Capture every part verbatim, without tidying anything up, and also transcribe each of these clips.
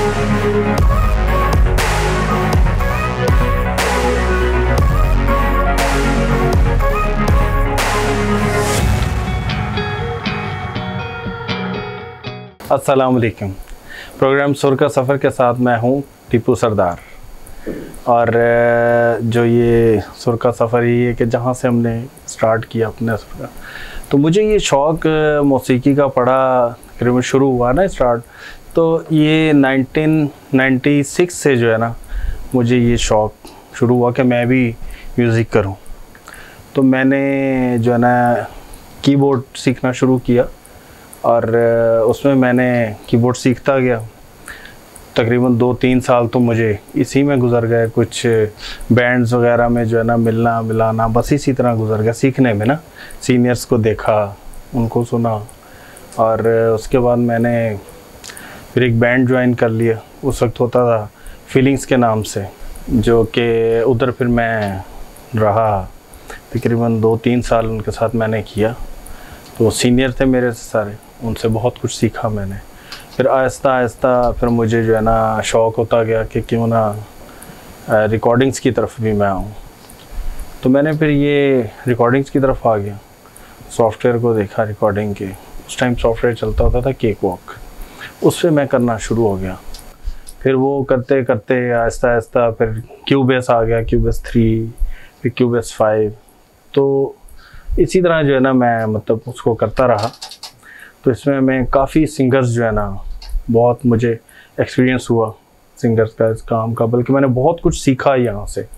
अस्सलाम वालेकुम। प्रोग्राम सुर का सफ़र के साथ मैं हूँ टीपू सरदार। और जो ये सुर का सफ़र ये है कि जहाँ से हमने स्टार्ट किया अपने सुर का, तो मुझे ये शौक़ मौसीकी का पड़ा तकरीबन शुरू हुआ ना स्टार्ट, तो ये नाइनटीन नाइंटी सिक्स से जो है ना मुझे ये शौक़ शुरू हुआ कि मैं भी म्यूज़िक करूं। तो मैंने जो है ना कीबोर्ड सीखना शुरू किया और उसमें मैंने कीबोर्ड सीखता गया। तकरीबन दो तीन साल तो मुझे इसी में गुजर गए, कुछ बैंड्स वगैरह में जो है ना मिलना मिलाना, बस इसी तरह गुजर गया सीखने में ना। सीनियर्स को देखा, उनको सुना, और उसके बाद मैंने फिर एक बैंड ज्वाइन कर लिया। उस वक्त होता था फीलिंग्स के नाम से, जो कि उधर फिर मैं रहा तकरीबन दो तीन साल उनके साथ मैंने किया। तो सीनियर थे मेरे से सारे, उनसे बहुत कुछ सीखा मैंने। फिर आहिस्ता आहिस्ता फिर मुझे जो है ना शौक़ होता गया कि क्यों ना रिकॉर्डिंग्स की तरफ भी मैं आऊँ। तो मैंने फिर ये रिकॉर्डिंग्स की तरफ आ गया, सॉफ्टवेयर को देखा रिकॉर्डिंग के। उस टाइम सॉफ्टवेयर चलता होता था केक वॉक, उस पर मैं करना शुरू हो गया। फिर वो करते करते आहिस्ता आहिस्ता फिर क्यूबेस आ गया, क्यूबेस थ्री, फिर क्यूबेस फाइव। तो इसी तरह जो है ना मैं मतलब उसको करता रहा। तो इसमें मैं काफ़ी सिंगर्स जो है ना, बहुत मुझे एक्सपीरियंस हुआ सिंगर्स का, इस काम का, बल्कि मैंने बहुत कुछ सीखा यहाँ से।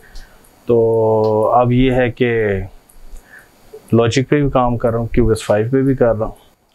तो अब ये है कि लॉजिक पे भी काम कर रहा हूँ, क्यूबेस फाइव पे भी कर रहा हूँ,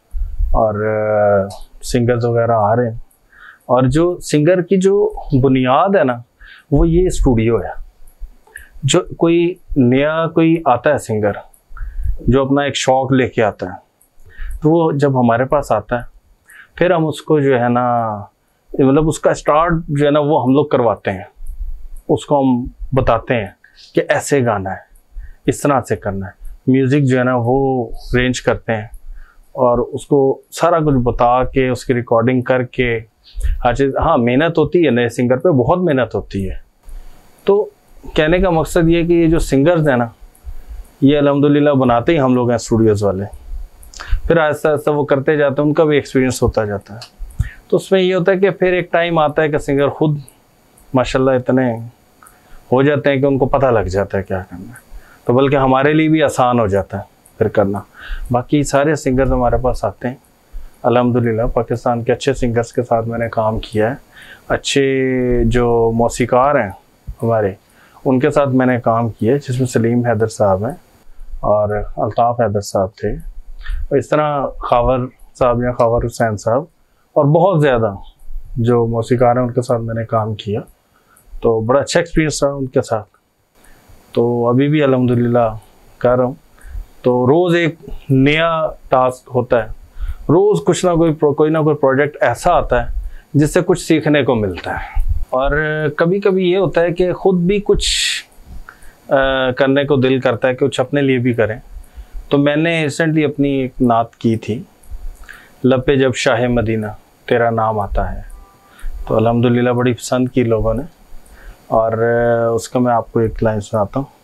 और सिंगर्स वगैरह आ रहे हैं। और जो सिंगर की जो बुनियाद है ना, वो ये स्टूडियो है। जो कोई नया कोई आता है सिंगर, जो अपना एक शौक़ लेके आता है, तो वो जब हमारे पास आता है फिर हम उसको जो है ना मतलब उसका स्टार्ट जो है ना वो हम लोग करवाते हैं। उसको हम बताते हैं कि ऐसे गाना है, इस तरह से करना है। म्यूज़िक जो है ना वो रेंज करते हैं और उसको सारा कुछ बता के उसकी रिकॉर्डिंग करके हर चीज़। हाँ, मेहनत होती है, नए सिंगर पे बहुत मेहनत होती है। तो कहने का मकसद ये है कि ये जो सिंगर्स हैं ना, ये अल्हम्दुलिल्लाह बनाते ही हम लोग हैं स्टूडियोज़ वाले। फिर आहिस्ता आहिस्ता वो करते जाते हैं, उनका भी एक्सपीरियंस होता जाता है। तो उसमें ये होता है कि फिर एक टाइम आता है कि सिंगर खुद माशाल्लाह इतने हो जाते हैं कि उनको पता लग जाता है क्या करना है। तो बल्कि हमारे लिए भी आसान हो जाता है फिर करना। बाकी सारे सिंगर्स हमारे पास आते हैं अल्हम्दुलिल्लाह। पाकिस्तान के अच्छे सिंगर्स के साथ मैंने काम किया है। अच्छे जो मौसीकार हैं हमारे, उनके साथ मैंने काम किया है, जिसमें सलीम हैदर साहब हैं और अल्ताफ़ हैदर साहब थे, और इस तरह खावर साहब या खावर हुसैन साहब, और बहुत ज़्यादा जो मौसीकार हैं उनके साथ मैंने काम किया। तो बड़ा अच्छा एक्सपीरियंस रहा उनके साथ। तो अभी भी अल्हम्दुलिल्लाह कर रहा हूँ। तो रोज़ एक नया टास्क होता है, रोज़ कुछ ना कोई कोई ना कोई प्रोजेक्ट ऐसा आता है जिससे कुछ सीखने को मिलता है। और कभी कभी ये होता है कि ख़ुद भी कुछ आ, करने को दिल करता है कि कुछ अपने लिए भी करें। तो मैंने रिसेंटली अपनी एक नात की थी, लब पे जब शाह मदीना तेरा नाम आता है। तो अल्हम्दुलिल्लाह बड़ी पसंद की लोगों ने, और उसका मैं आपको एक लाइन सुनाता हूँ।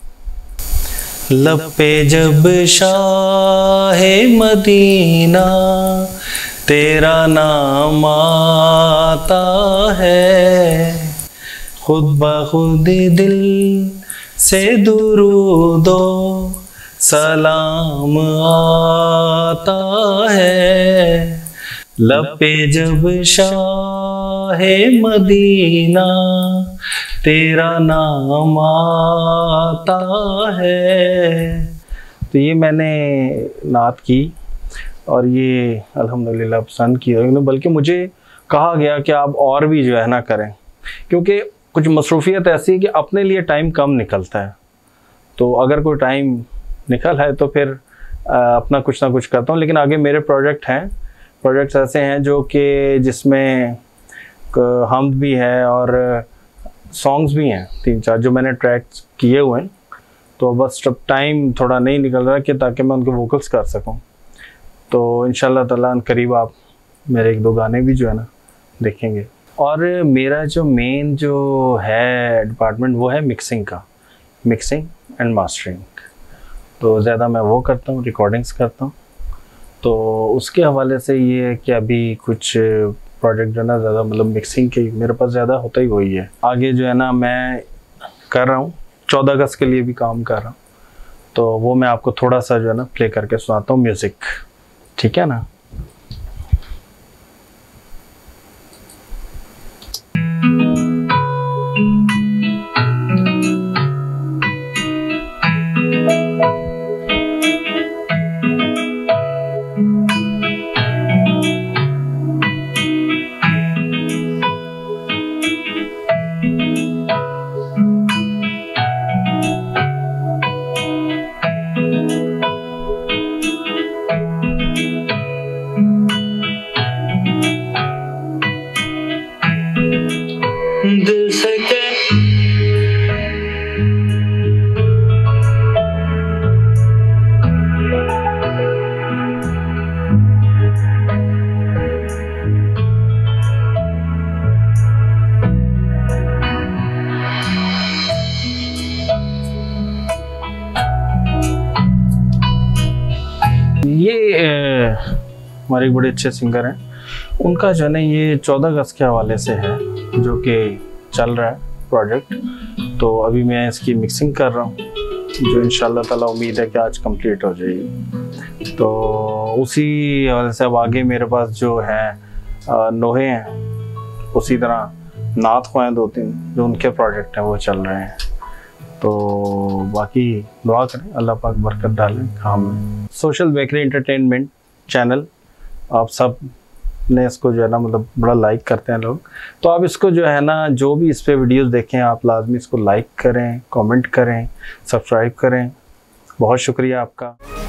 लब पे जब शाह मदीना तेरा नाम आता है, खुद ब खुद दिल से दुरूदो सलाम आता है। लब पे जब शाह मदीना तेरा नाम आता है। तो ये मैंने नात की और ये अल्हम्दुलिल्लाह पसंद की, बल्कि मुझे कहा गया कि आप और भी जो है ना करें, क्योंकि कुछ मसरूफियत ऐसी है कि अपने लिए टाइम कम निकलता है। तो अगर कोई टाइम निकल है तो फिर आ, अपना कुछ ना कुछ करता हूँ। लेकिन आगे मेरे प्रोजेक्ट हैं, प्रोजेक्ट्स ऐसे हैं जो कि जिसमें हमद भी है और सॉन्ग्स भी हैं, तीन चार जो मैंने ट्रैक्स किए हुए हैं। तो बस अब टाइम थोड़ा नहीं निकल रहा कि ताकि मैं उनको वोकल्स कर सकूं। तो इंशाल्लाह ताला करीब आप मेरे एक दो गाने भी जो है ना देखेंगे। और मेरा जो मेन जो है डिपार्टमेंट वो है मिक्सिंग का, मिक्सिंग एंड मास्टरिंग। तो ज़्यादा मैं वो करता हूँ, रिकॉर्डिंग्स करता हूँ। तो उसके हवाले से ये है कि अभी कुछ प्रोजेक्ट जो है ना ज़्यादा मतलब मिक्सिंग के मेरे पास ज़्यादा होता ही वही है। आगे जो है ना मैं कर रहा हूँ, चौदह अगस्त के लिए भी काम कर रहा हूँ, तो वो मैं आपको थोड़ा सा जो है ना प्ले करके सुनाता हूँ म्यूज़िक, ठीक है ना। दिल से के ये हमारे एक बड़े अच्छे सिंगर हैं, उनका जो है ना ये चौदह अगस्त के हवाले से है जो कि चल रहा है प्रोजेक्ट। तो अभी मैं इसकी मिक्सिंग कर रहा हूँ, जो इंशाल्लाह ताला उम्मीद है कि आज कंप्लीट हो जाएगी। तो उसी हवाले से अब आगे मेरे पास जो है नोहे हैं, उसी तरह नात ख्वाएं दो तीन जो उनके प्रोजेक्ट हैं वो चल रहे हैं। तो बाकी दुआ करें अल्लाह पाक बरकत डालें काम में। सोशल बेकरी एंटरटेनमेंट चैनल आप सब ने इसको जो है ना मतलब बड़ा लाइक करते हैं लोग, तो आप इसको जो है ना जो भी इस पे वीडियोस देखें आप लाजमी इसको लाइक करें, कमेंट करें, सब्सक्राइब करें। बहुत शुक्रिया आपका।